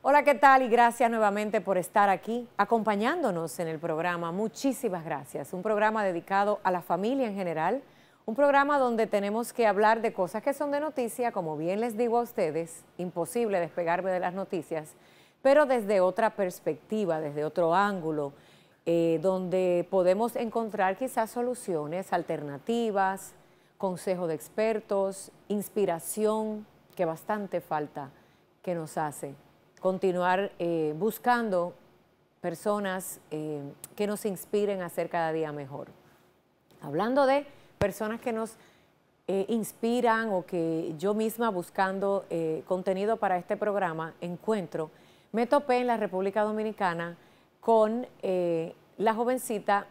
Hola, ¿qué tal? Y gracias nuevamente por estar aquí acompañándonos en el programa. Muchísimas gracias. Un programa dedicado a la familia en general, un programa donde tenemos que hablar de cosas que son de noticia, como bien les digo a ustedes, imposible despegarme de las noticias, pero desde otra perspectiva, desde otro ángulo, donde podemos encontrar quizás soluciones alternativas, consejo de expertos, inspiración, que bastante falta que nos hace continuar buscando personas que nos inspiren a ser cada día mejor. Hablando de personas que nos inspiran o que yo misma buscando contenido para este programa encuentro, me topé en la República Dominicana con la jovencita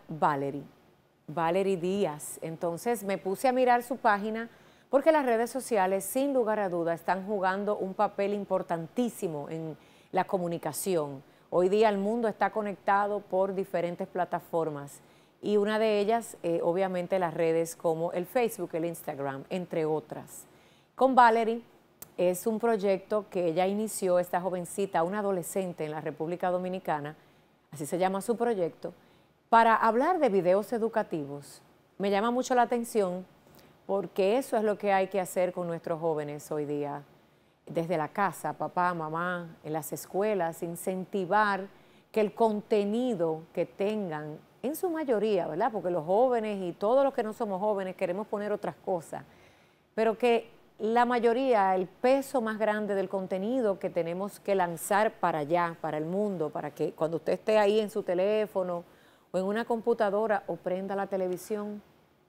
Valerie Díaz. Entonces me puse a mirar su página porque las redes sociales, sin lugar a duda, están jugando un papel importantísimo en la comunicación. Hoy día el mundo está conectado por diferentes plataformas y una de ellas, obviamente, las redes como el Facebook, el Instagram, entre otras. Con Valerie es un proyecto que ella inició, esta jovencita, una adolescente en la República Dominicana, así se llama su proyecto, para hablar de videos educativos. Me llama mucho la atención porque eso es lo que hay que hacer con nuestros jóvenes hoy día, desde la casa, papá, mamá, en las escuelas, incentivar que el contenido que tengan, en su mayoría, ¿verdad? Porque los jóvenes y todos los que no somos jóvenes queremos poner otras cosas, pero que la mayoría, el peso más grande del contenido que tenemos que lanzar para allá, para el mundo, para que cuando usted esté ahí en su teléfono o en una computadora o prenda la televisión,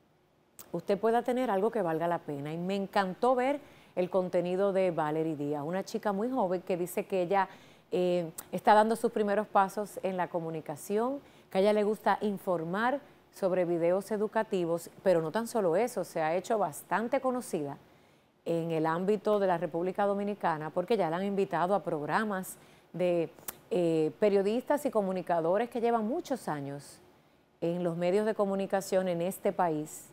usted pueda tener algo que valga la pena. Y me encantó ver el contenido de Valerie Díaz, una chica muy joven que dice que ella está dando sus primeros pasos en la comunicación, que a ella le gusta informar sobre videos educativos, pero no tan solo eso, se ha hecho bastante conocida en el ámbito de la República Dominicana porque ya la han invitado a programas de periodistas y comunicadores que llevan muchos años en los medios de comunicación en este país,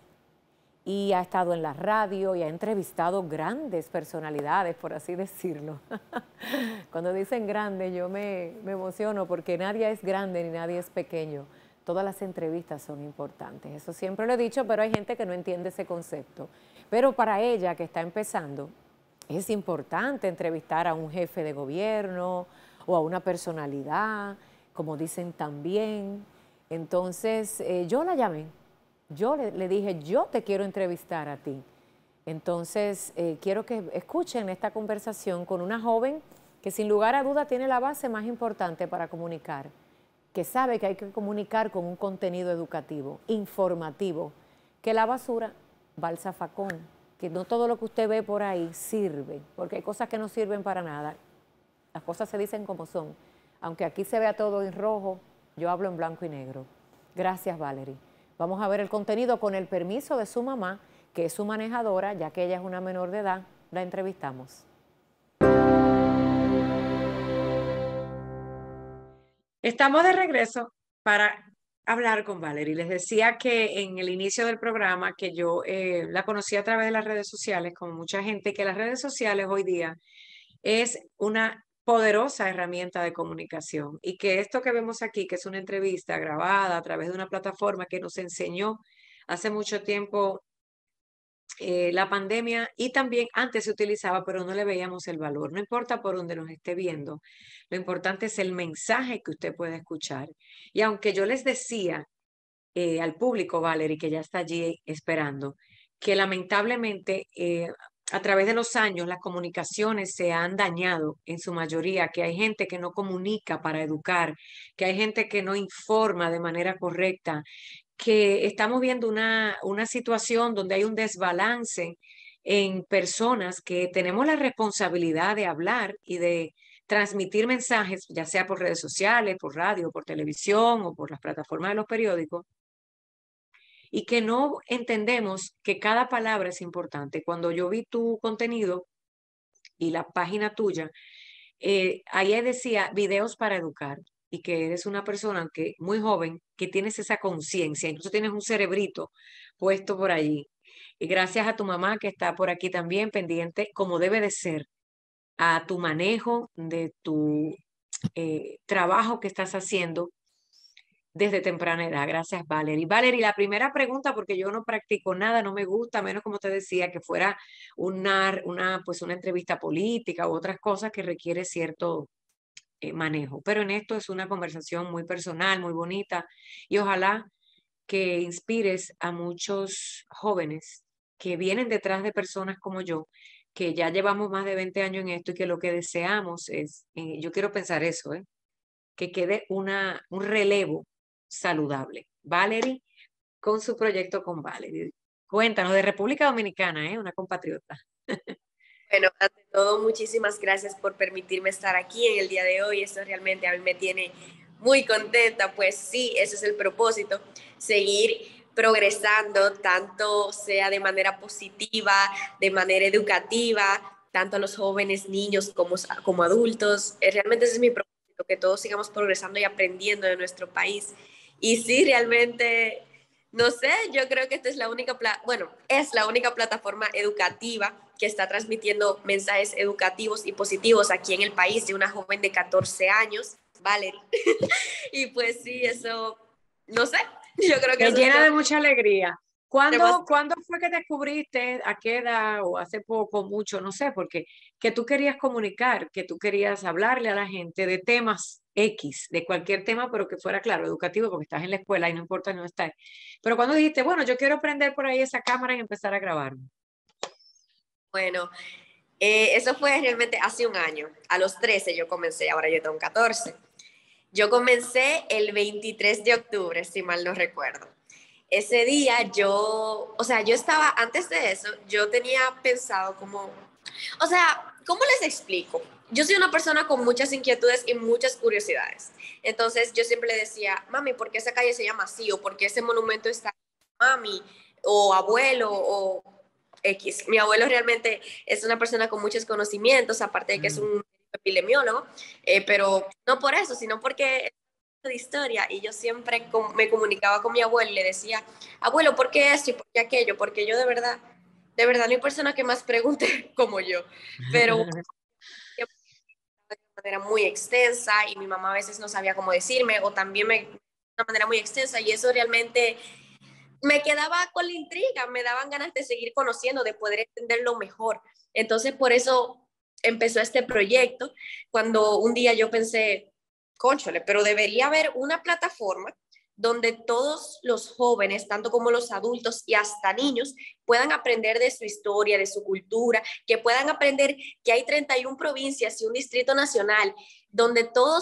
y ha estado en la radio y ha entrevistado grandes personalidades, por así decirlo. Cuando dicen grande yo me emociono porque nadie es grande ni nadie es pequeño. Todas las entrevistas son importantes, eso siempre lo he dicho, pero hay gente que no entiende ese concepto. Pero para ella que está empezando, es importante entrevistar a un jefe de gobierno o a una personalidad, como dicen también. Entonces yo la llamé. Yo le dije, yo te quiero entrevistar a ti. Entonces, quiero que escuchen esta conversación con una joven que sin lugar a duda tiene la base más importante para comunicar, que sabe que hay que comunicar con un contenido educativo, informativo, que la basura va al zafacón, que no todo lo que usted ve por ahí sirve, porque hay cosas que no sirven para nada. Las cosas se dicen como son. Aunque aquí se vea todo en rojo, yo hablo en blanco y negro. Gracias, Valerie. Vamos a ver el contenido con el permiso de su mamá, que es su manejadora, ya que ella es una menor de edad. La entrevistamos. Estamos de regreso para hablar con Valerie. Les decía que en el inicio del programa que yo la conocí a través de las redes sociales, como mucha gente, que las redes sociales hoy día es una poderosa herramienta de comunicación y que esto que vemos aquí, que es una entrevista grabada a través de una plataforma que nos enseñó hace mucho tiempo la pandemia, y también antes se utilizaba, pero no le veíamos el valor. No importa por dónde nos esté viendo, lo importante es el mensaje que usted puede escuchar. Y aunque yo les decía al público, Valerie, que ya está allí esperando, que lamentablemente a través de los años las comunicaciones se han dañado en su mayoría, que hay gente que no comunica para educar, que hay gente que no informa de manera correcta, que estamos viendo una situación donde hay un desbalance en personas que tenemos la responsabilidad de hablar y de transmitir mensajes, ya sea por redes sociales, por radio, por televisión o por las plataformas de los periódicos, y que no entendemos que cada palabra es importante. Cuando yo vi tu contenido y la página tuya, ahí decía videos para educar, y que eres una persona que muy joven, que tienes esa conciencia, incluso tienes un cerebrito puesto por allí. Y gracias a tu mamá que está por aquí también pendiente, como debe de ser, a tu manejo de tu trabajo que estás haciendo desde temprana edad. Gracias, Valerie. Valerie, la primera pregunta, porque yo no practico nada, no me gusta, menos como te decía, que fuera pues una entrevista política u otras cosas que requiere cierto manejo. Pero en esto es una conversación muy personal, muy bonita, y ojalá que inspires a muchos jóvenes que vienen detrás de personas como yo, que ya llevamos más de 20 años en esto y que lo que deseamos es, yo quiero pensar eso, que quede un relevo saludable. Valerie, con su proyecto con Valerie. Cuéntanos de República Dominicana, una compatriota. Bueno, ante todo, muchísimas gracias por permitirme estar aquí en el día de hoy. Esto realmente a mí me tiene muy contenta, pues sí, ese es el propósito, seguir progresando, tanto sea de manera positiva, de manera educativa, tanto a los jóvenes, niños como adultos. Realmente ese es mi propósito, que todos sigamos progresando y aprendiendo de nuestro país. Y sí, realmente, no sé, yo creo que esta es la única, bueno, es la única plataforma educativa que está transmitiendo mensajes educativos y positivos aquí en el país de una joven de 14 años, Valerie. Y pues sí, eso, no sé, yo creo que Me eso es llena de mucha alegría. demasiado. ¿Cuándo fue que descubriste, a qué edad o hace poco, mucho, no sé, porque que tú querías comunicar, que tú querías hablarle a la gente de temas X, de cualquier tema, pero que fuera, claro, educativo, porque estás en la escuela y no importa no estás. Pero cuando dijiste, bueno, yo quiero prender por ahí esa cámara y empezar a grabarme. Bueno, eso fue realmente hace un año. A los 13 yo comencé, ahora yo tengo 14. Yo comencé el 23 de octubre, si mal no recuerdo. Ese día yo, o sea, yo estaba, antes de eso, yo tenía pensado como, o sea, ¿cómo les explico? Yo soy una persona con muchas inquietudes y muchas curiosidades. Entonces yo siempre le decía, mami, ¿por qué esa calle se llama así? ¿O por qué ese monumento está mami? O abuelo, o X. Mi abuelo realmente es una persona con muchos conocimientos, aparte de que es Mm. un epidemiólogo, pero no por eso, sino porque de historia y yo siempre me comunicaba con mi abuelo y le decía, abuelo, ¿por qué esto y por qué aquello? Porque yo de verdad no hay persona que más pregunte como yo, pero de manera muy extensa y mi mamá a veces no sabía cómo decirme o también de una manera muy extensa y eso realmente me quedaba con la intriga, me daban ganas de seguir conociendo, de poder entenderlo mejor. Entonces por eso empezó este proyecto, cuando un día yo pensé, cónchole, pero debería haber una plataforma donde todos los jóvenes, tanto como los adultos y hasta niños, puedan aprender de su historia, de su cultura, que puedan aprender que hay 31 provincias y un distrito nacional, donde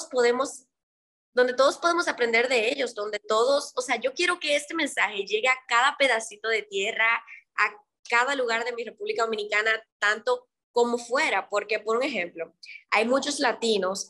todos podemos aprender de ellos, donde todos, o sea, yo quiero que este mensaje llegue a cada pedacito de tierra, a cada lugar de mi República Dominicana, tanto como fuera, porque por un ejemplo, hay muchos latinos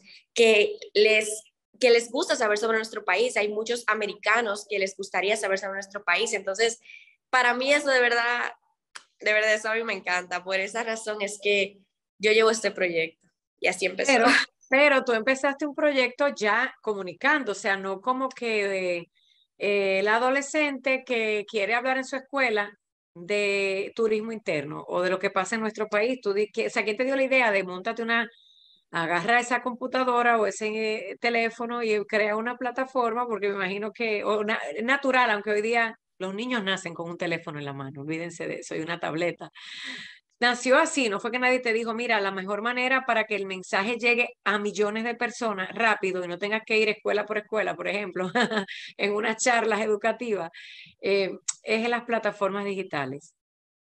que les gusta saber sobre nuestro país, hay muchos americanos que les gustaría saber sobre nuestro país, entonces, para mí eso de verdad eso a mí me encanta, por esa razón es que yo llevo este proyecto y así empezó. Pero tú empezaste un proyecto ya comunicando, o sea, no como que el adolescente que quiere hablar en su escuela de turismo interno o de lo que pasa en nuestro país. O sea, ¿quién te dio la idea de agarra esa computadora o ese teléfono y crea una plataforma? Porque me imagino que, es natural, aunque hoy día los niños nacen con un teléfono en la mano, olvídense de eso, y una tableta. Nació así, no fue que nadie te dijo, mira, la mejor manera para que el mensaje llegue a millones de personas rápido y no tengas que ir escuela por escuela, por ejemplo, en unas charlas educativas, es en las plataformas digitales.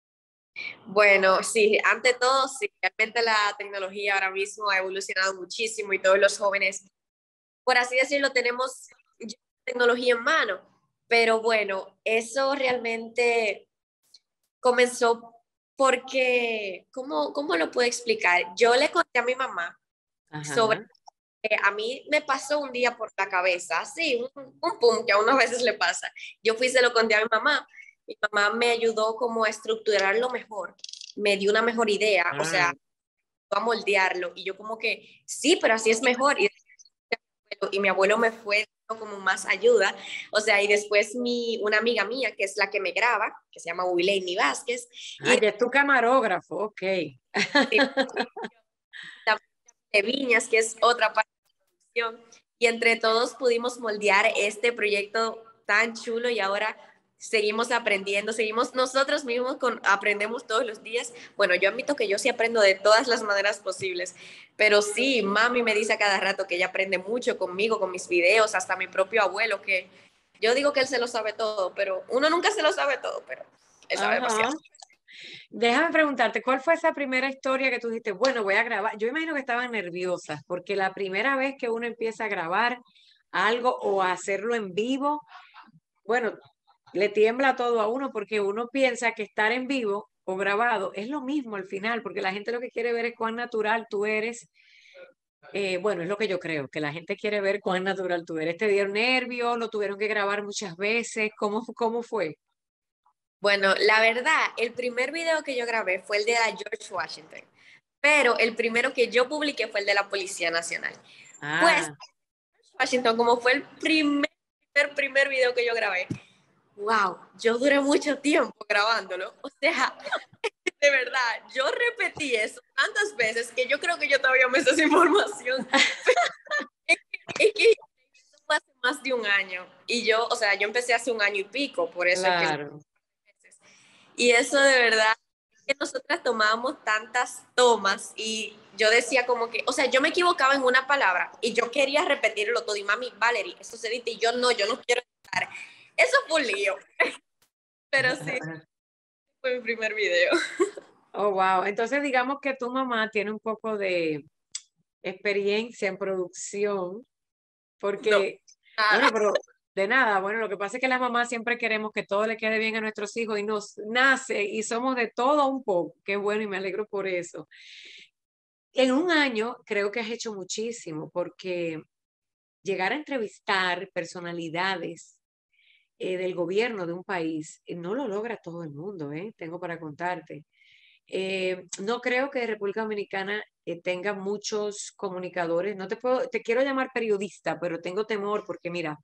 Bueno, sí, ante todo, sí, realmente la tecnología ahora mismo ha evolucionado muchísimo y todos los jóvenes, por así decirlo, tenemos ya tecnología en mano. Pero bueno, eso realmente comenzó porque, ¿cómo lo puedo explicar? Yo le conté a mi mamá sobre Ajá. a mí me pasó un día por la cabeza, así, un pum, que a unas veces le pasa. Yo fui y se lo conté a mi mamá me ayudó como a estructurarlo mejor, me dio una mejor idea, o Ah, sea, a moldearlo, y yo como que, sí, pero así es mejor, y mi abuelo me fue dando como más ayuda, o sea, y después una amiga mía, que es la que me graba, que se llama Wileni Vázquez, y ya es tu camarógrafo, ok. de Viñas, que es otra parte. y entre todos pudimos moldear este proyecto tan chulo y ahora seguimos aprendiendo, seguimos nosotros mismos aprendemos todos los días. Bueno, yo admito que yo sí aprendo de todas las maneras posibles, pero sí, mami me dice a cada rato que ella aprende mucho conmigo, con mis videos, hasta mi propio abuelo, que yo digo que él se lo sabe todo, pero uno nunca se lo sabe todo, pero él sabe Ajá. demasiado. Déjame preguntarte, ¿cuál fue esa primera historia que tú dijiste, bueno, voy a grabar? Yo imagino que estaban nerviosas, porque la primera vez que uno empieza a grabar algo o a hacerlo en vivo, bueno, le tiembla todo a uno porque uno piensa que estar en vivo o grabado es lo mismo al final, porque la gente lo que quiere ver es cuán natural tú eres. Bueno, es lo que yo creo, que la gente quiere ver cuán natural tú eres. ¿Te dieron nervios? ¿Lo tuvieron que grabar muchas veces? ¿Cómo fue? Bueno, la verdad, el primer video que yo grabé fue el de la George Washington, pero el primero que yo publiqué fue el de la Policía Nacional. Pues, Ah, Washington, como fue el primer video que yo grabé, wow, yo duré mucho tiempo grabándolo. O sea, de verdad, yo repetí eso tantas veces que yo creo que yo todavía me sé esa información. Es que eso fue hace más de un año. Y yo, o sea, yo empecé hace un año y pico, por eso es que claro. y eso de verdad, que nosotras tomábamos tantas tomas y yo decía como que, o sea, yo me equivocaba en una palabra y yo quería repetirlo todo y mami, Valerie, eso se dice y yo no quiero estar. Eso fue un lío, pero sí, fue mi primer video. Oh, wow. Entonces, digamos que tu mamá tiene un poco de experiencia en producción, No, porque, bueno, nada. pero de nada, bueno, lo que pasa es que las mamás siempre queremos que todo le quede bien a nuestros hijos y nos nace y somos de todo un poco. Qué bueno y me alegro por eso. En un año creo que has hecho muchísimo, porque llegar a entrevistar personalidades del gobierno de un país no lo logra todo el mundo, ¿eh? Tengo para contarte. No creo que República Dominicana tenga muchos comunicadores. No te puedo, te quiero llamar periodista, pero tengo temor porque mira,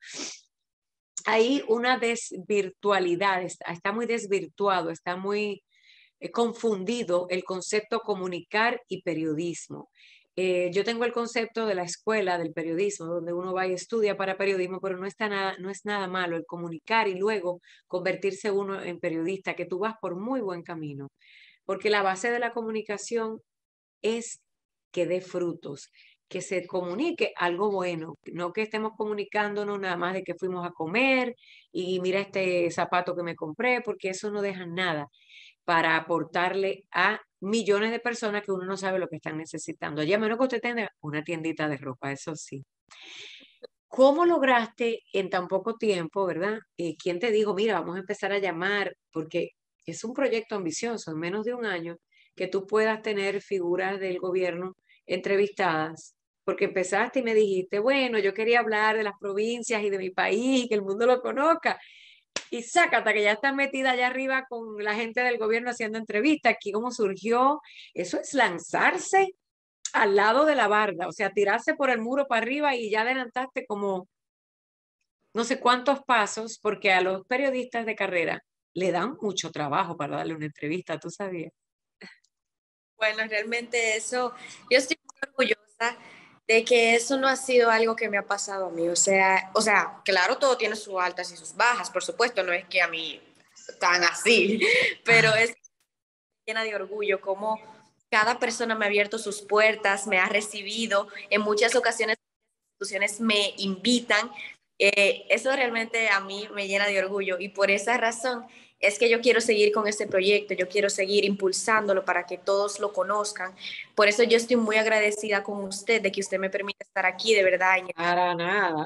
hay una desvirtualidad, está muy desvirtuado, está muy confundido el concepto comunicar y periodismo. Yo tengo el concepto de la escuela del periodismo, donde uno va y estudia para periodismo, pero no es nada malo el comunicar y luego convertirse uno en periodista, que tú vas por muy buen camino, porque la base de la comunicación es que dé frutos, que se comunique algo bueno, no que estemos comunicándonos nada más de que fuimos a comer y mira este zapato que me compré, porque eso no deja nada para aportarle a millones de personas que uno no sabe lo que están necesitando. Ya menos que usted tenga una tiendita de ropa, eso sí. ¿Cómo lograste en tan poco tiempo, verdad? ¿Quién te dijo, mira, vamos a empezar a llamar? Porque es un proyecto ambicioso, en menos de un año, que tú puedas tener figuras del gobierno entrevistadas, porque empezaste y me dijiste, bueno, yo quería hablar de las provincias y de mi país, que el mundo lo conozca, y sácata, que ya estás metida allá arriba con la gente del gobierno haciendo entrevistas. Aquí, ¿cómo surgió? Eso es lanzarse al lado de la barda, o sea, tirarse por el muro para arriba y ya adelantaste como no sé cuántos pasos, porque a los periodistas de carrera le dan mucho trabajo para darle una entrevista, ¿tú sabías? Bueno, realmente eso, yo estoy muy orgullosa de que eso no ha sido algo que me ha pasado a mí. O sea, claro, todo tiene sus altas y sus bajas, por supuesto, no es que a mí tan así, pero es llena de orgullo como cada persona me ha abierto sus puertas, me ha recibido, en muchas ocasiones instituciones me invitan. Eso realmente a mí me llena de orgullo y por esa razón es que yo quiero seguir con este proyecto, yo quiero seguir impulsándolo para que todos lo conozcan. Por eso yo estoy muy agradecida con usted de que usted me permita estar aquí, de verdad. Para nada.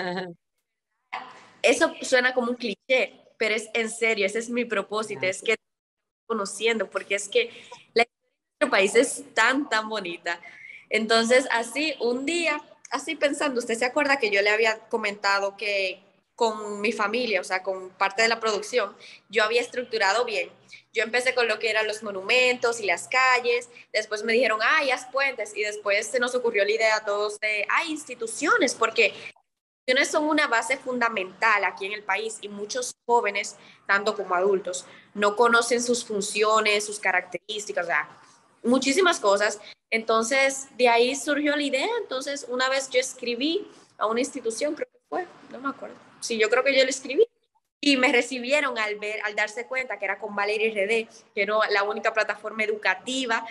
Eso suena como un cliché, pero es en serio, ese es mi propósito, es que conociendo, porque es que la historia de nuestro país es tan, tan bonita. Entonces, así, un día, así pensando, usted se acuerda que yo le había comentado que con mi familia, o sea, con parte de la producción, yo había estructurado bien. Yo empecé con lo que eran los monumentos y las calles, después me dijeron, ay, haz puentes, y después se nos ocurrió la idea a todos de, ay, instituciones, porque instituciones son una base fundamental aquí en el país y muchos jóvenes, tanto como adultos, no conocen sus funciones, sus características. O sea, muchísimas cosas. Entonces, de ahí surgió la idea. Entonces, una vez yo escribí a una institución, creo que fue, no me acuerdo. Sí, yo creo que yo le escribí. Y me recibieron al darse cuenta que era con Valeria RD, que era la única plataforma educativa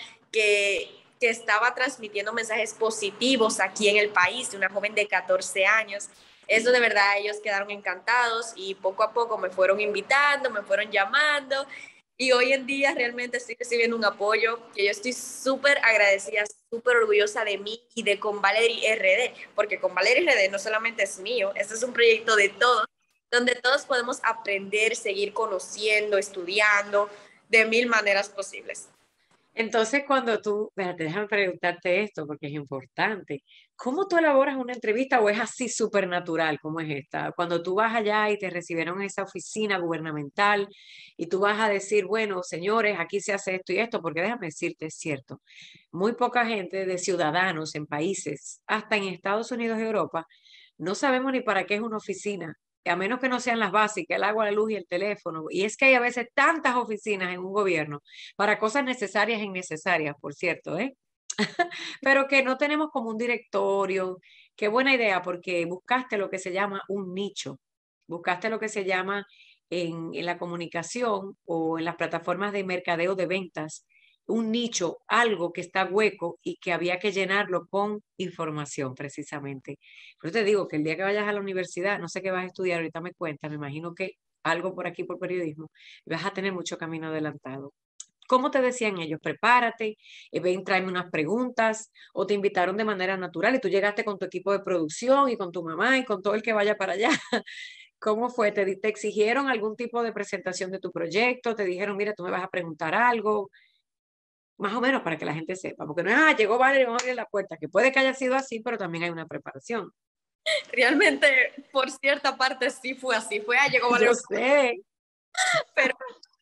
que estaba transmitiendo mensajes positivos aquí en el país, de una joven de 14 años. Eso de verdad, ellos quedaron encantados y poco a poco me fueron invitando, me fueron llamando y hoy en día realmente estoy recibiendo un apoyo que yo estoy súper agradecida, súper orgullosa de mí y de Convalery RD, porque Convalery RD no solamente es mío, este es un proyecto de todos, donde todos podemos aprender, seguir conociendo, estudiando de mil maneras posibles. Entonces, cuando tú, espérate, déjame preguntarte esto porque es importante. ¿Cómo tú elaboras una entrevista o es así súper natural como es esta? Cuando tú vas allá y te recibieron en esa oficina gubernamental y tú vas a decir, bueno, señores, aquí se hace esto y esto, porque déjame decirte, es cierto, muy poca gente de ciudadanos en países, hasta en Estados Unidos y Europa, no sabemos ni para qué es una oficina, a menos que no sean las básicas, el agua, la luz y el teléfono. Y es que hay a veces tantas oficinas en un gobierno para cosas necesarias e innecesarias, por cierto, ¿eh? Pero que no tenemos como un directorio. Qué buena idea, porque buscaste lo que se llama un nicho, buscaste lo que se llama en la comunicación o en las plataformas de mercadeo de ventas, un nicho, algo que está hueco y que había que llenarlo con información precisamente. Pero te digo que el día que vayas a la universidad, no sé qué vas a estudiar, ahorita me cuentas, me imagino que algo por aquí por periodismo, vas a tener mucho camino adelantado. ¿Cómo te decían ellos? Prepárate, ven, tráeme unas preguntas, o te invitaron de manera natural y tú llegaste con tu equipo de producción y con tu mamá y con todo el que vaya para allá. ¿Cómo fue? ¿Te exigieron algún tipo de presentación de tu proyecto? ¿Te dijeron, mira, tú me vas a preguntar algo? Más o menos para que la gente sepa, porque no es, llegó Valeria y vamos a abrir la puerta, que puede que haya sido así, pero también hay una preparación. Realmente, por cierta parte, sí fue así. Llegó Yo Valeria, sé. pero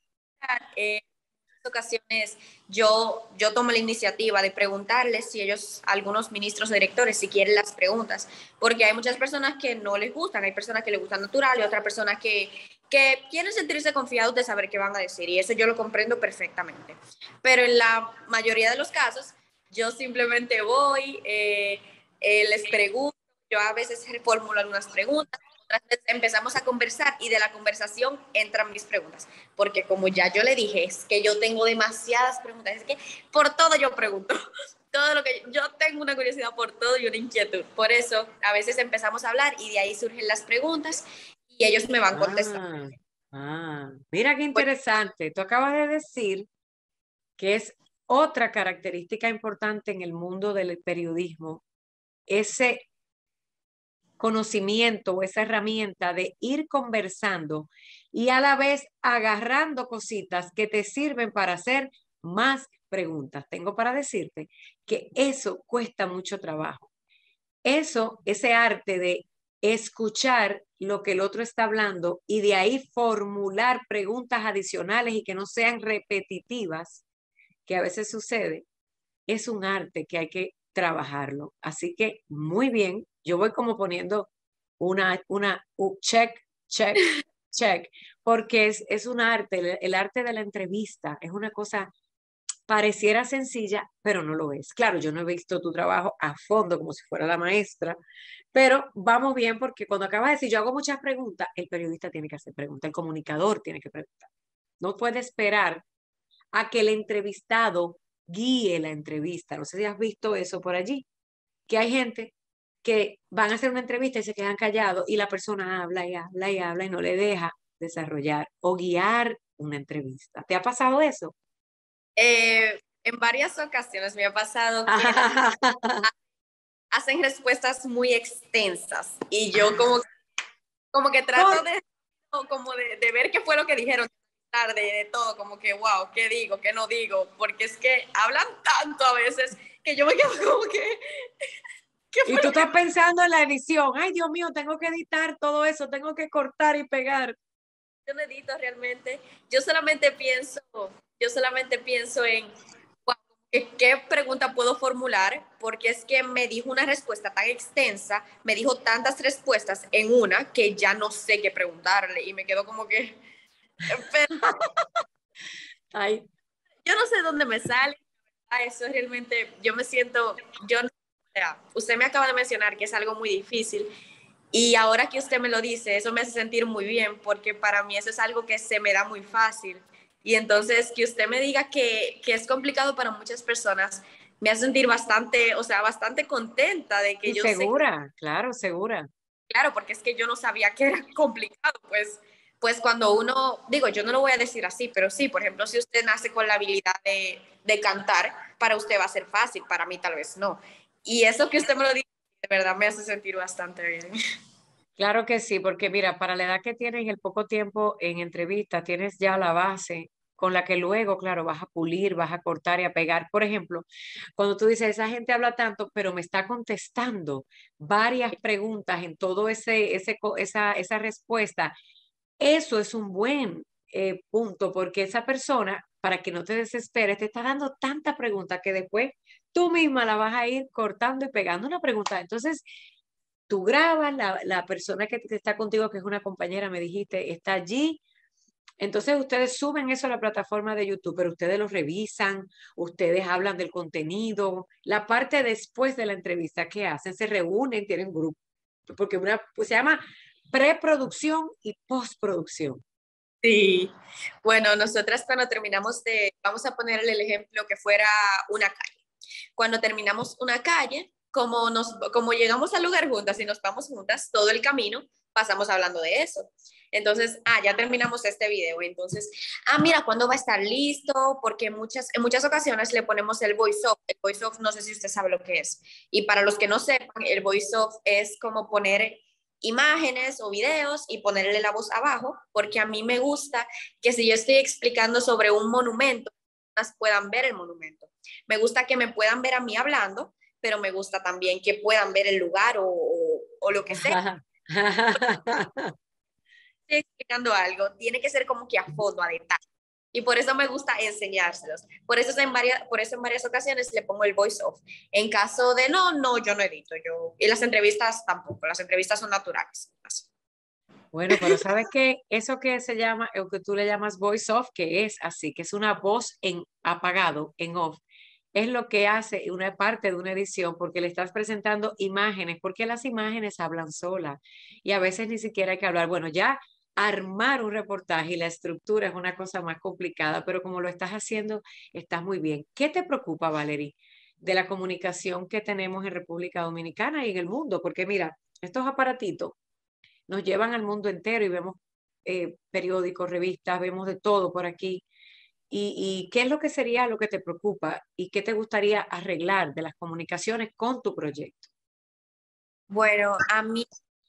en ocasiones yo tomo la iniciativa de preguntarles si ellos, algunos ministros o directores, si quieren las preguntas, porque hay muchas personas que no les gustan, hay personas que les gustan natural y otras personas que quieren sentirse confiados de saber qué van a decir y eso yo lo comprendo perfectamente. Pero en la mayoría de los casos, yo simplemente voy, les pregunto, yo a veces formulo algunas preguntas, otras veces empezamos a conversar y de la conversación entran mis preguntas, porque como ya yo le dije, es que yo tengo demasiadas preguntas, es que por todo yo pregunto, todo lo que yo tengo una curiosidad por todo y una inquietud, por eso a veces empezamos a hablar y de ahí surgen las preguntas y ellos me van contestando. Mira qué interesante. Tú acabas de decir que es otra característica importante en el mundo del periodismo, ese conocimiento o esa herramienta de ir conversando y a la vez agarrando cositas que te sirven para hacer más preguntas. Tengo para decirte que eso cuesta mucho trabajo. Eso, ese arte de escuchar lo que el otro está hablando y de ahí formular preguntas adicionales y que no sean repetitivas, que a veces sucede, es un arte que hay que trabajarlo. Así que muy bien, yo voy como poniendo check, check, check, porque es un arte, el arte de la entrevista es una cosa pareciera sencilla, pero no lo es. Claro, yo no he visto tu trabajo a fondo como si fuera la maestra, pero vamos bien porque cuando acabas de decir, yo hago muchas preguntas, el periodista tiene que hacer preguntas, el comunicador tiene que preguntar. No puede esperar a que el entrevistado guíe la entrevista. No sé si has visto eso por allí, que hay gente que van a hacer una entrevista y se quedan callados y la persona habla y habla y habla y no le deja desarrollar o guiar una entrevista. ¿Te ha pasado eso? En varias ocasiones me ha pasado que hacen respuestas muy extensas y yo como que trato Por- de, como de ver qué fue lo que dijeron de todo, como que wow, qué digo, qué no digo, porque es que hablan tanto a veces que yo me quedo como que, ¿qué Y fue tú lo que estás pensando en la edición. Ay, Dios mío, tengo que editar todo eso, tengo que cortar y pegar. yo no edito realmente? Yo solamente pienso, yo solamente pienso en wow, ¿qué pregunta puedo formular? Porque es que me dijo una respuesta tan extensa, me dijo tantas respuestas en una que ya no sé qué preguntarle y me quedo como que, pero Ay, yo no sé dónde me sale, eso realmente, yo me siento, yo, o sea, usted me acaba de mencionar que es algo muy difícil y ahora que usted me lo dice, eso me hace sentir muy bien porque para mí eso es algo que se me da muy fácil. Y entonces que usted me diga que es complicado para muchas personas, me hace sentir bastante, o sea, bastante contenta de que Y yo sé que, segura, claro, segura. claro, porque es que yo no sabía que era complicado, pues cuando uno, digo, yo no lo voy a decir así, pero sí, por ejemplo, si usted nace con la habilidad de cantar, para usted va a ser fácil, para mí tal vez no. Y eso que usted me lo dice, de verdad me hace sentir bastante bien. Claro que sí, porque mira, para la edad que tienes y el poco tiempo en entrevista, tienes ya la base con la que luego, claro, vas a pulir, vas a cortar y a pegar. Por ejemplo, cuando tú dices, esa gente habla tanto, pero me está contestando varias preguntas en todo esa respuesta, eso es un buen punto, porque esa persona, para que no te desesperes, te está dando tanta pregunta que después tú misma la vas a ir cortando y pegando una pregunta. Entonces, tú grabas, la persona que está contigo, que es una compañera, me dijiste, está allí. Entonces ustedes suben eso a la plataforma de YouTube, pero ustedes lo revisan, ustedes hablan del contenido, la parte después de la entrevista que hacen, se reúnen, tienen grupo, porque pues se llama preproducción y postproducción. Sí, bueno, nosotras cuando terminamos vamos a ponerle el ejemplo que fuera una calle. Cuando terminamos una calle, como llegamos al lugar juntas y nos vamos juntas, todo el camino pasamos hablando de eso. Entonces, ya terminamos este video. Entonces, mira, ¿cuándo va a estar listo? Porque en muchas ocasiones le ponemos el voice off. El voice off, no sé si usted sabe lo que es. Y para los que no sepan, el voice off es como poner imágenes o videos y ponerle la voz abajo, porque a mí me gusta que si yo estoy explicando sobre un monumento, puedan ver el monumento. Me gusta que me puedan ver a mí hablando, pero me gusta también que puedan ver el lugar o lo que sea. Estoy explicando algo, tiene que ser como que a fondo, a detalle. Y por eso me gusta enseñárselos. Por eso en varias ocasiones le pongo el voice off. En caso de no, yo no edito. Y las entrevistas tampoco. Las entrevistas son naturales. Así. Bueno, pero ¿sabes qué? Eso que se llama, o que tú le llamas voice off, que es así, que es una voz en apagado, en off, es lo que hace una parte de una edición porque le estás presentando imágenes, porque las imágenes hablan solas y a veces ni siquiera hay que hablar. Bueno, ya armar un reportaje y la estructura es una cosa más complicada, pero como lo estás haciendo, estás muy bien. ¿Qué te preocupa, Valerie, de la comunicación que tenemos en República Dominicana y en el mundo? Porque mira, estos aparatitos nos llevan al mundo entero y vemos periódicos, revistas, vemos de todo por aquí. ¿Y qué es lo que sería lo que te preocupa y qué te gustaría arreglar de las comunicaciones con tu proyecto? Bueno, a mí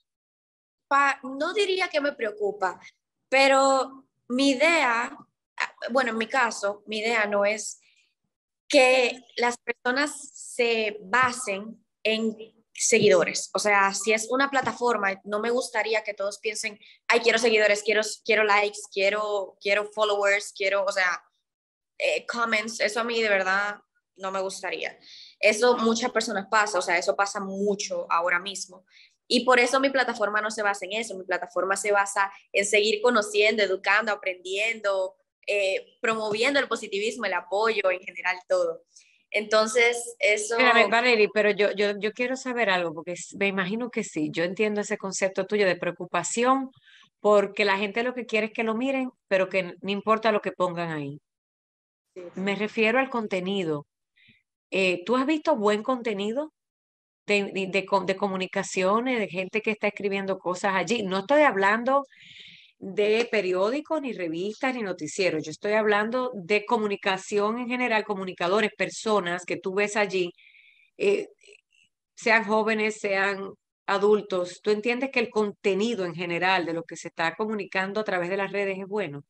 no diría que me preocupa, pero mi idea, bueno, en mi caso, mi idea no es que las personas se basen en seguidores. O sea, si es una plataforma, no me gustaría que todos piensen, ay, quiero seguidores, quiero likes, quiero followers, o sea, comments. Eso a mí de verdad no me gustaría. Eso muchas personas pasa, o sea, eso pasa mucho ahora mismo. Y por eso mi plataforma no se basa en eso, mi plataforma se basa en seguir conociendo, educando, aprendiendo, promoviendo el positivismo, el apoyo, en general todo. Entonces, Espérame, eso, Valerie, pero yo quiero saber algo, porque me imagino que sí, yo entiendo ese concepto tuyo de preocupación, porque la gente lo que quiere es que lo miren, pero que no importa lo que pongan ahí. sí, Me refiero al contenido. ¿Tú has visto buen contenido de comunicaciones, de gente que está escribiendo cosas allí? No estoy hablando de periódicos, ni revistas, ni noticieros. Yo estoy hablando de comunicación en general, comunicadores, personas que tú ves allí, eh, sean jóvenes, sean adultos. ¿Tú entiendes que el contenido en general de lo que se está comunicando a través de las redes es bueno?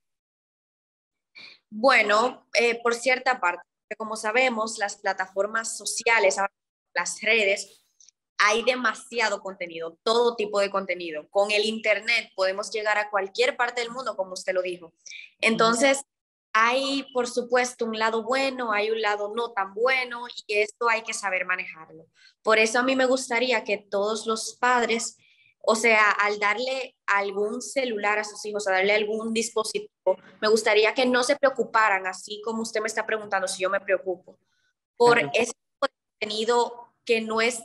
bueno, por cierta parte, como sabemos, las plataformas sociales, las redes, hay demasiado contenido, todo tipo de contenido. Con el Internet podemos llegar a cualquier parte del mundo, como usted lo dijo. Ujú. Entonces, hay, por supuesto, un lado bueno, hay un lado no tan bueno y esto hay que saber manejarlo. Por eso a mí me gustaría que todos los padres, o sea, al darle algún celular a sus hijos, a darle algún dispositivo, me gustaría que no se preocuparan, así como usted me está preguntando si yo me preocupo, por Claro. ese tipo de contenido que no es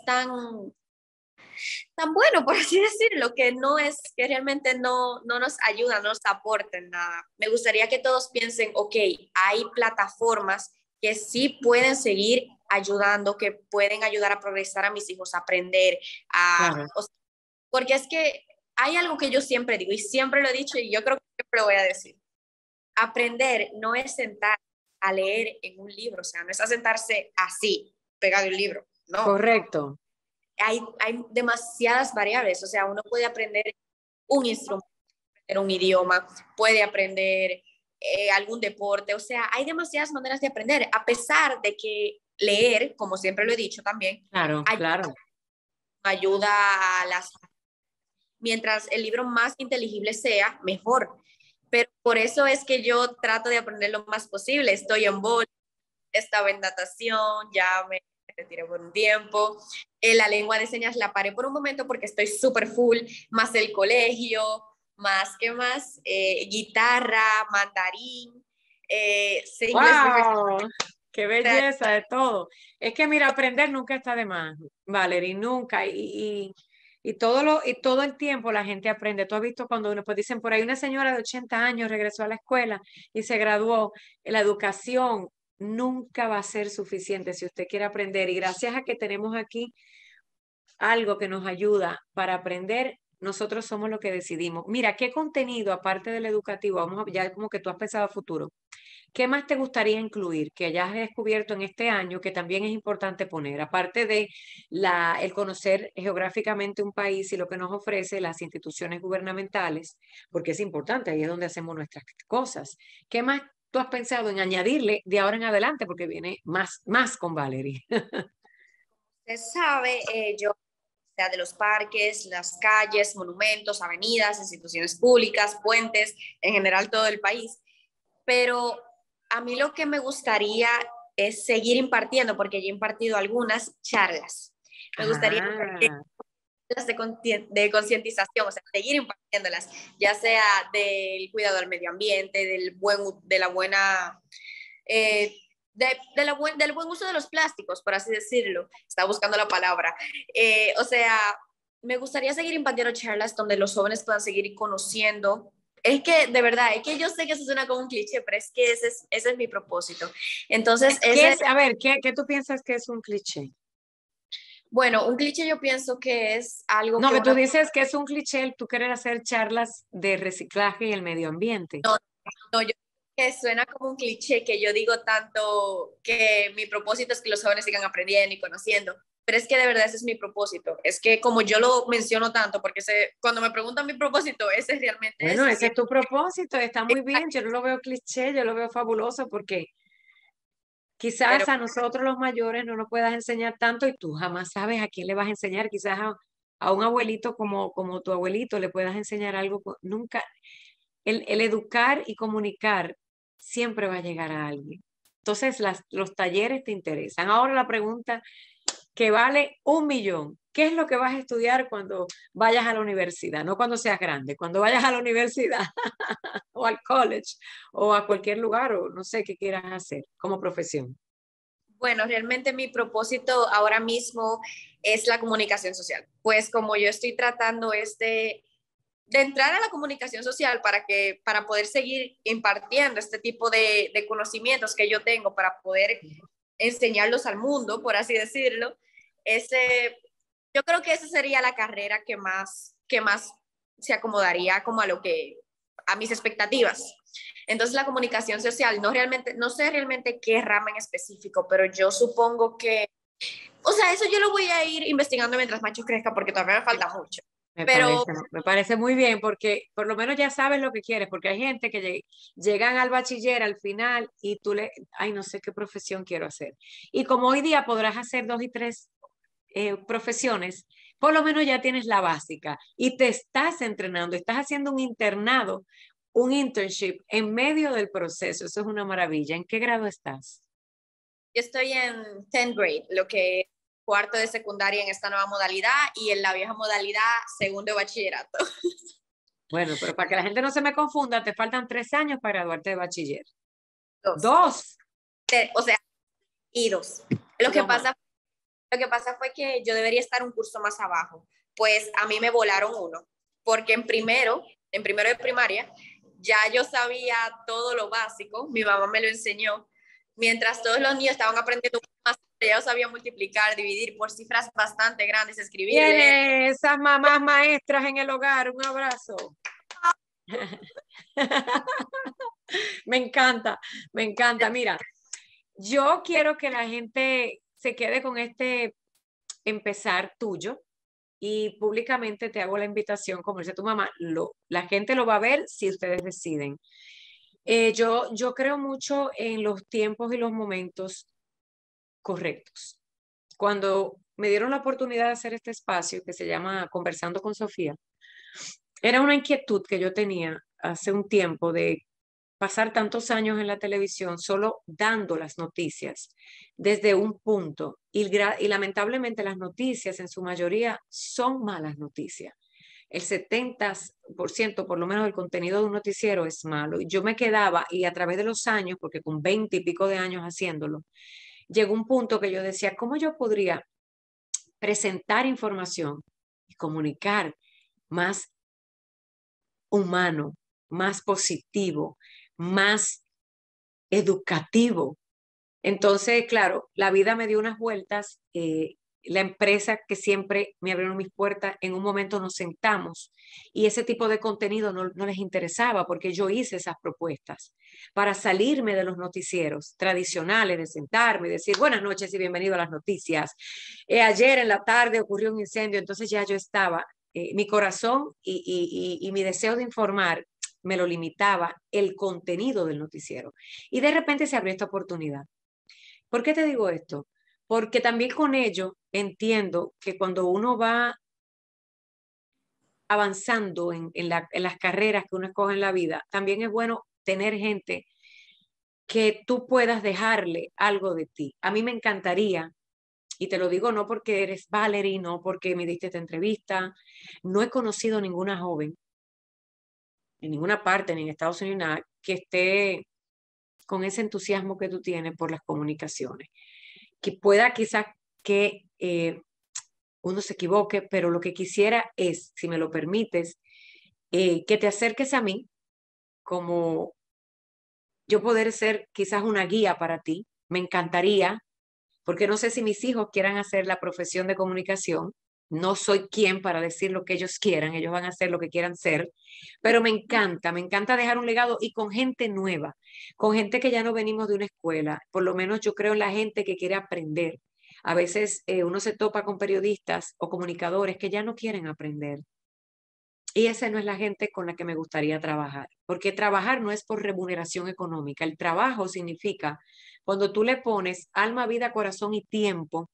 tan bueno, por así decirlo, que realmente no nos ayuda, no nos aporta en nada. Me gustaría que todos piensen, ok, hay plataformas que sí pueden seguir ayudando, que pueden ayudar a progresar a mis hijos, a aprender, Claro. porque es que hay algo que yo siempre digo y siempre lo he dicho y yo creo que siempre lo voy a decir. Aprender no es sentar a leer en un libro, o sea, no es a sentarse así, pegado el libro, no. Correcto. Hay demasiadas variables, o sea, uno puede aprender un instrumento, un idioma, puede aprender algún deporte, o sea, hay demasiadas maneras de aprender, a pesar de que leer, como siempre lo he dicho también, Claro, claro. ayuda a las... Mientras el libro más inteligible sea, mejor. Pero por eso es que yo trato de aprender lo más posible. Estoy en vóley, estaba en natación, ya me retiré por un tiempo. La lengua de señas la paré por un momento porque estoy súper full, más el colegio, más, ¿qué más? Guitarra, mandarín, inglés perfecto. ¡Wow! ¡Qué belleza de todo! Es que mira, aprender nunca está de más, Valerie, nunca. Y todo el tiempo la gente aprende. Tú has visto cuando uno, pues dicen por ahí, una señora de 80 años regresó a la escuela y se graduó. La educación nunca va a ser suficiente si usted quiere aprender. Y gracias a que tenemos aquí algo que nos ayuda para aprender, nosotros somos lo que decidimos. Mira, ¿qué contenido, aparte del educativo, vamos a, ya como que tú has pensado a futuro, qué más te gustaría incluir que hayas descubierto en este año que también es importante poner, aparte de el conocer geográficamente un país y lo que nos ofrece las instituciones gubernamentales, porque es importante, ahí es donde hacemos nuestras cosas? ¿Qué más tú has pensado en añadirle de ahora en adelante? Porque viene más con Valerie. Usted sabe, yo, o sea, de los parques, las calles, monumentos, avenidas, instituciones públicas, puentes, en general todo el país. Pero a mí lo que me gustaría es seguir impartiendo, porque ya he impartido algunas charlas. Me gustaría Ajá. charlas de concientización, o sea, seguir impartiéndolas, ya sea del cuidado del medio ambiente, de la buena, del buen uso de los plásticos, por así decirlo. Estaba buscando la palabra. O sea, me gustaría seguir impartiendo charlas donde los jóvenes puedan seguir conociendo. Es que, de verdad, es que yo sé que eso suena como un cliché, pero es que ese es mi propósito. Entonces, ¿Qué es, a ver, qué tú piensas que es un cliché? bueno, un cliché yo pienso que es algo No, que que tú una... dices que es un cliché el tú querer hacer charlas de reciclaje y el medio ambiente. No, no, yo que suena como un cliché que yo digo tanto que mi propósito es que los jóvenes sigan aprendiendo y conociendo, pero es que de verdad ese es mi propósito. Es que como yo lo menciono tanto, porque cuando me preguntan mi propósito, ese es realmente Bueno, ese. ese es tu propósito, está muy bien, yo no lo veo cliché, yo lo veo fabuloso porque Pero quizás a nosotros los mayores no nos puedas enseñar tanto y tú jamás sabes a quién le vas a enseñar, quizás a un abuelito como tu abuelito le puedas enseñar algo, nunca, el educar y comunicar siempre va a llegar a alguien. Entonces, los talleres te interesan. Ahora la pregunta que vale 1 millón. ¿Qué es lo que vas a estudiar cuando vayas a la universidad? No cuando seas grande, cuando vayas a la universidad o al college o a cualquier lugar o no sé qué quieras hacer como profesión. bueno, realmente mi propósito ahora mismo es la comunicación social. Pues como yo estoy tratando de entrar a la comunicación social para poder seguir impartiendo este tipo de conocimientos que yo tengo para poder enseñarlos al mundo, por así decirlo, yo creo que esa sería la carrera que más se acomodaría como a mis expectativas. Entonces la comunicación social, no sé realmente qué rama en específico, pero yo supongo que, o sea, eso yo lo voy a ir investigando mientras Macho crezca porque todavía me falta mucho. Pero Me parece muy bien porque por lo menos ya sabes lo que quieres, porque hay gente que llegan al bachiller al final y ay, no sé qué profesión quiero hacer. Y como hoy día podrás hacer 2 y 3 profesiones, por lo menos ya tienes la básica y te estás entrenando, estás haciendo un internado, un internship en medio del proceso. Eso es una maravilla. ¿En qué grado estás? yo estoy en 10th grade, lo que es cuarto de secundaria en esta nueva modalidad y en la vieja modalidad segundo de bachillerato. Bueno, pero para que la gente no se me confunda, te faltan 3 años para graduarte de bachiller. Dos. 2. O sea, y dos. Lo que No más. pasa, lo que pasa fue que yo debería estar un curso más abajo. Pues a mí me volaron uno, porque en primero de primaria, ya yo sabía todo lo básico, mi mamá me lo enseñó, mientras todos los niños estaban aprendiendo más, ya yo sabía multiplicar, dividir por cifras bastante grandes, escribir, leer. Tiene esas mamás maestras en el hogar, un abrazo. Me encanta, me encanta. Mira, yo quiero que la gente se quede con este empezar tuyo y públicamente te hago la invitación, como dice tu mamá, la gente lo va a ver si ustedes deciden. Yo creo mucho en los tiempos y los momentos correctos. Cuando me dieron la oportunidad de hacer este espacio que se llama Conversando con Sofía, era una inquietud que yo tenía hace un tiempo de pasar tantos años en la televisión solo dando las noticias desde un punto y lamentablemente las noticias en su mayoría son malas noticias. El 70% por lo menos del contenido de un noticiero es malo. Y yo me quedaba y a través de los años, porque con 20 y pico de años haciéndolo, llegó un punto que yo decía, ¿cómo yo podría presentar información y comunicar más humano, más positivo, más educativo? Entonces, claro, la vida me dio unas vueltas. La empresa que siempre me abrieron mis puertas, en un momento nos sentamos y ese tipo de contenido no les interesaba porque yo hice esas propuestas para salirme de los noticieros tradicionales, de sentarme y decir buenas noches y bienvenido a las noticias. Ayer en la tarde ocurrió un incendio, entonces ya yo estaba, mi corazón y mi deseo de informar me lo limitaba el contenido del noticiero. Y de repente se abrió esta oportunidad. ¿Por qué te digo esto? Porque también con ello entiendo que cuando uno va avanzando en las carreras que uno escoge en la vida, también es bueno tener gente que tú puedas dejarle algo de ti. A mí me encantaría, y te lo digo no porque eres Valerie, no porque me diste esta entrevista, no he conocido ninguna joven en ninguna parte, ni en Estados Unidos, nada, que esté con ese entusiasmo que tú tienes por las comunicaciones. Que pueda quizás que uno se equivoque, pero lo que quisiera es, si me lo permites, que te acerques a mí como yo poder ser quizás una guía para ti. Me encantaría, porque no sé si mis hijos quieran hacer la profesión de comunicación. No soy quien para decir lo que ellos quieran, ellos van a hacer lo que quieran ser, pero me encanta dejar un legado y con gente nueva, con gente que ya no venimos de una escuela, por lo menos yo creo en la gente que quiere aprender. A veces uno se topa con periodistas o comunicadores que ya no quieren aprender. Y esa no es la gente con la que me gustaría trabajar, porque trabajar no es por remuneración económica. El trabajo significa cuando tú le pones alma, vida, corazón y tiempo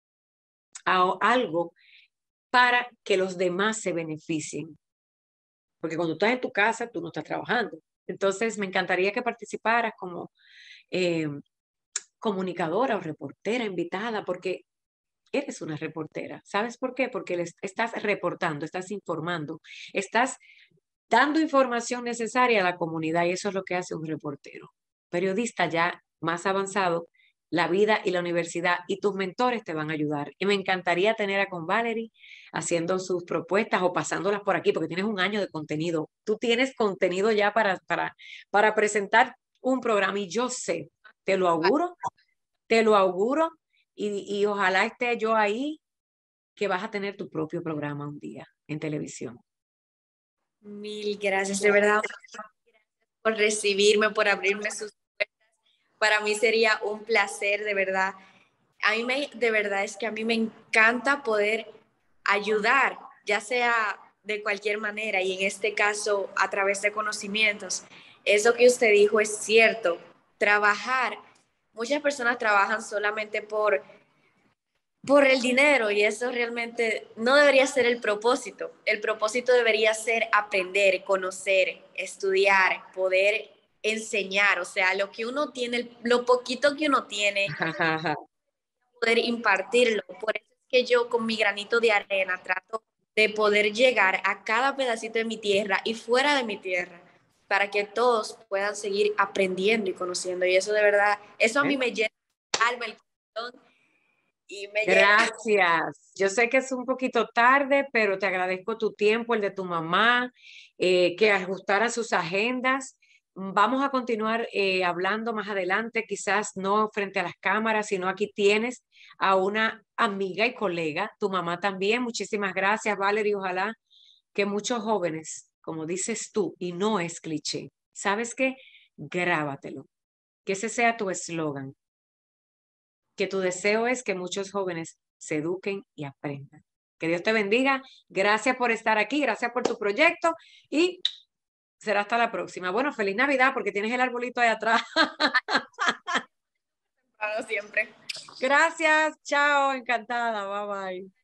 a algo para que los demás se beneficien. Porque cuando estás en tu casa, tú no estás trabajando. Entonces, me encantaría que participaras como eh, comunicadora o reportera invitada, porque eres una reportera. ¿Sabes por qué? Porque estás reportando, estás informando, estás dando información necesaria a la comunidad y eso es lo que hace un reportero. Periodista ya más avanzado, la vida y la universidad y tus mentores te van a ayudar. Y me encantaría tener a con Valerie haciendo sus propuestas o pasándolas por aquí porque tienes un año de contenido. Tú tienes contenido ya para presentar un programa y yo sé, te lo auguro y ojalá esté yo ahí que vas a tener tu propio programa un día en televisión. Mil gracias, de verdad, por recibirme, por abrirme sus puertas. Para mí sería un placer, de verdad. De verdad es que a mí me encanta poder ayudar, ya sea de cualquier manera y en este caso a través de conocimientos. Eso que usted dijo es cierto. Trabajar, muchas personas trabajan solamente por el dinero y eso realmente no debería ser el propósito. El propósito debería ser aprender, conocer, estudiar, poder enseñar, o sea, lo que uno tiene, lo poquito que uno tiene, poder impartirlo. Por eso es que yo con mi granito de arena trato de poder llegar a cada pedacito de mi tierra y fuera de mi tierra para que todos puedan seguir aprendiendo y conociendo. Y eso de verdad, eso a mí me llena el alma, el corazón y me llena. Gracias. Yo sé que es un poquito tarde, pero te agradezco tu tiempo, el de tu mamá, que ajustara sus agendas. Vamos a continuar hablando más adelante, quizás no frente a las cámaras, sino aquí tienes a una amiga y colega, tu mamá también. Muchísimas gracias, Valerie. Ojalá que muchos jóvenes, como dices tú, y no es cliché, ¿sabes qué? Grábatelo, que ese sea tu eslogan, que tu deseo es que muchos jóvenes se eduquen y aprendan. Que Dios te bendiga. Gracias por estar aquí, gracias por tu proyecto y será hasta la próxima. Bueno, feliz Navidad porque tienes el arbolito ahí atrás. Claro, siempre. Gracias, chao, encantada, bye bye.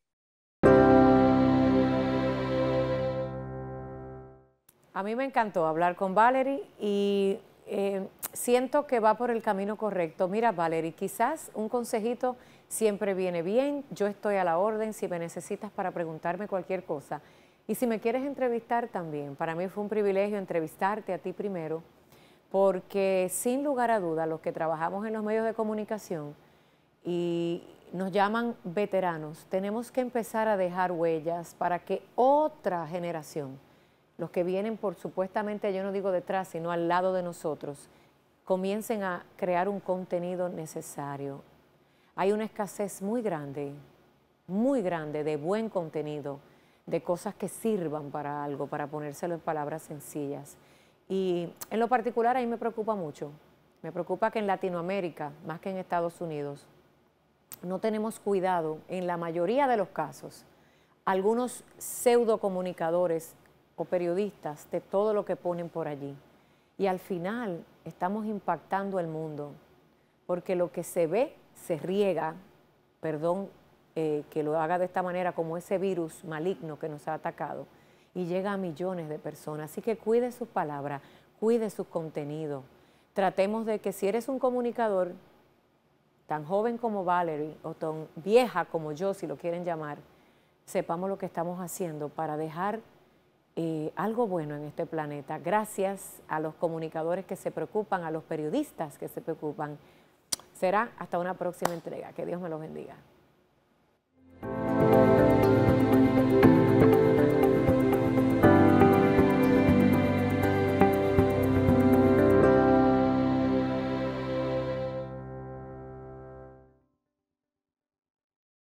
A mí me encantó hablar con Valerie y siento que va por el camino correcto. Mira, Valerie, quizás un consejito siempre viene bien. Yo estoy a la orden si me necesitas para preguntarme cualquier cosa. Y si me quieres entrevistar también. Para mí fue un privilegio entrevistarte a ti primero, porque sin lugar a duda los que trabajamos en los medios de comunicación y nos llaman veteranos, tenemos que empezar a dejar huellas para que otra generación, los que vienen por supuestamente, yo no digo detrás, sino al lado de nosotros, comiencen a crear un contenido necesario. Hay una escasez muy grande de buen contenido, de cosas que sirvan para algo, para ponérselo en palabras sencillas. Y en lo particular a mí me preocupa mucho. Me preocupa que en Latinoamérica, más que en Estados Unidos, no tenemos cuidado en la mayoría de los casos. Algunos pseudo comunicadores o periodistas de todo lo que ponen por allí. Y al final estamos impactando el mundo, porque lo que se ve se riega, perdón que lo haga de esta manera, como ese virus maligno que nos ha atacado, y llega a millones de personas. Así que cuide sus palabras, cuide sus contenidos. Tratemos de que si eres un comunicador tan joven como Valerie o tan vieja como yo, si lo quieren llamar, sepamos lo que estamos haciendo para dejar algo bueno en este planeta. Gracias a los comunicadores que se preocupan, a los periodistas que se preocupan. Será hasta una próxima entrega. Que Dios me los bendiga.